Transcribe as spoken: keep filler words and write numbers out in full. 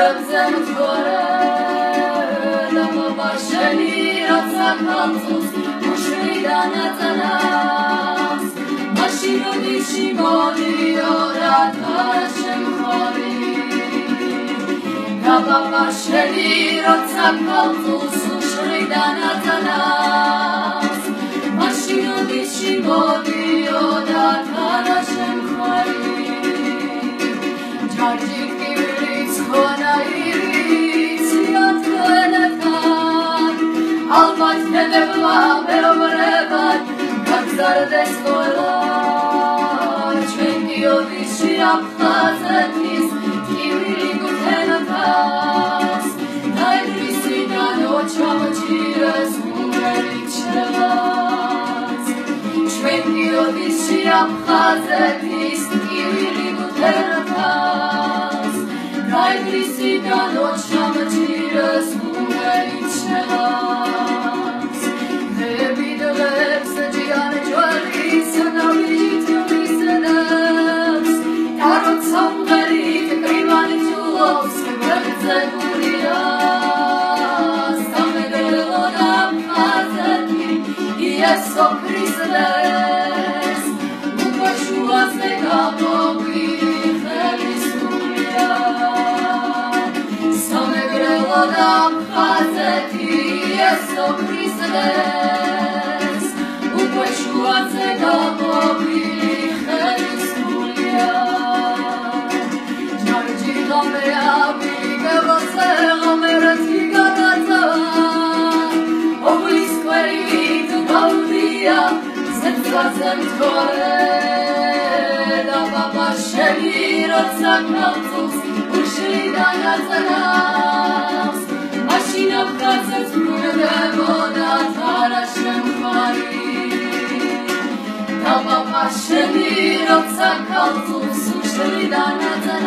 ხებზე მთვარე და ბაბა შენი როცა ქალწულს უშლიდა ნაწანას მაშინ როდიში მოდიო რა შემხარი და ბაბა შენი როცა ქალწულს უშლიდა ნაწანას მაშინ როდიში მოდიო რა შემხარი ჯარჯი Albat nedebla berobrevak Gagzardes kolar Čvenki odiši abhazetis Kivili gutenatas Najdrisi na noćam čires umeričevas Čvenki odiši abhazetis Kivili gutenatas Najdrisi na noćam čires umeričevas Hebidoleks Giane Joalis Navidit Jumisenes Tarot Samgarit Krivani Julos Vrtze Gurias Samedelonam Hazeti Ieso Christes Upashuas Negabogi Helis Gurias Samedelonam Hazeti Ieso Christes Upashuas Negabogi Helis Gurias Giorgi Lomeabi Gevose Lomerati Gagata Oblis Querit Gaudia Zetzvazem Tvore Da Baba Sheli Rotsa Knaltus Ushida Nazanas Mashina Khazet Mudevoda Tara Shemkhari Da Baba Sheli Rotsa Knaltus Ushida Nazanas